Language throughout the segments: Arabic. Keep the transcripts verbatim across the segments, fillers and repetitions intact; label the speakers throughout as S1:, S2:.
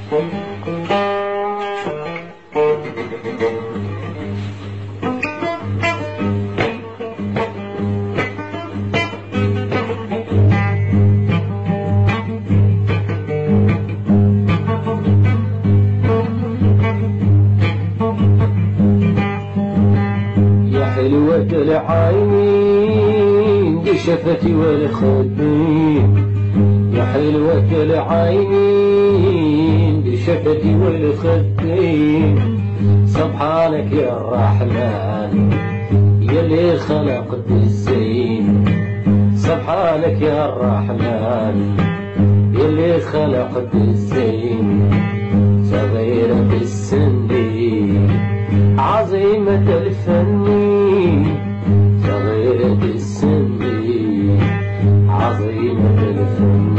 S1: حلوة العينين بشفتي والخدين، يا حلوة العينين بشفتي والخدين، سبحانك يا الرحمن يلي خلقت الزين، سبحانك يا الرحمن يلي خلقت الزين، صغيرة السن عظيمة الفن، صغيرة السن عظيمة الفن.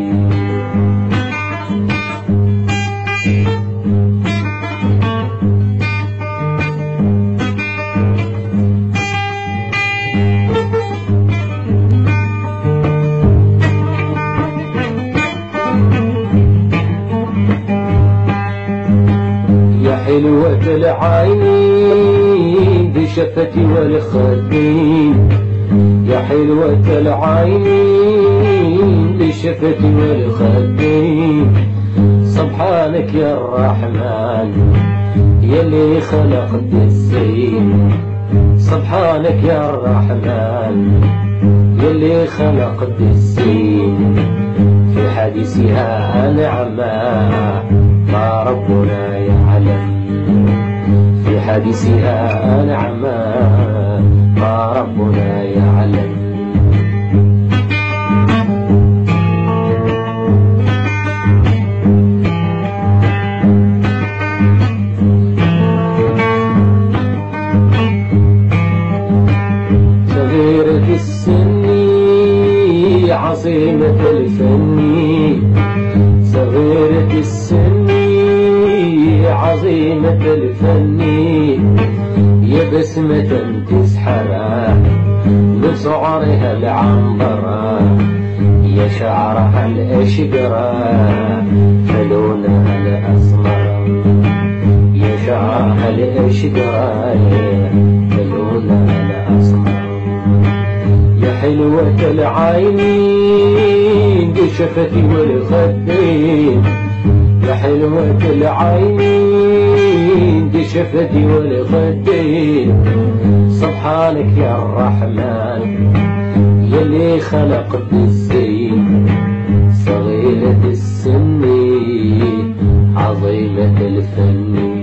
S1: يا حلوة العينين بشفتي والخدين، يا حلوة العينين بشفتي والخدين، سبحانك يا الرحمن يلي خلقت الزين، سبحانك يا الرحمن يلي خلقت الزين، في حديثها نعمة ما ربنا يعلم، في حديثها نعمة ما ربنا يعلم. صغيرة السن عظيمة الفن، صغيرة السن عظيمة الفن، يا بسمة تسحرها من صعرها العنبرة، يا شعرها الأشقرة فلونها الأسمر، يا شعرها الأشقرة فلونها الأسمر، يا حلوة العينين بشفتي والخدين، يا حلوة العينين بشفتي والخدين، سبحانك يا الرحمن يلي خلقت الزين، صغيرة السن عظيمة الفن.